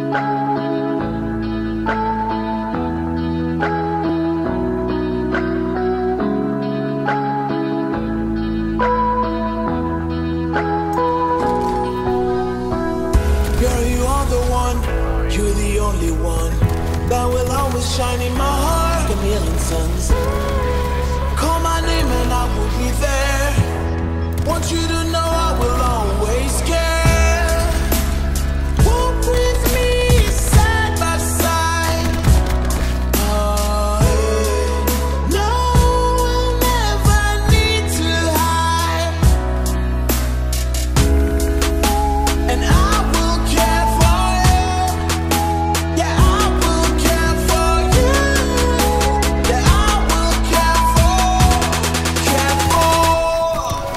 Shine in my heart, a million suns. Call my name and I will be there. Want you to know I will always care. Walk with me side by side. Oh, yeah. No, we'll never need to hide. And I will care for you. Yeah, I will care for you. Yeah, I will care for, care for.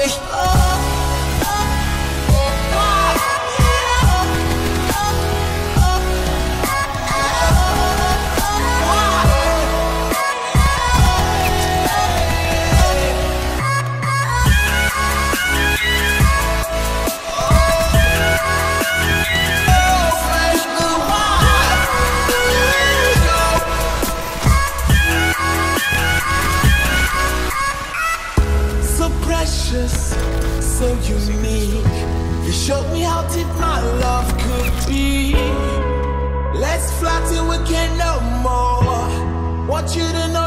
So precious, so unique. You showed me how deep my love could be. Let's fly till we can't no more. Want you to know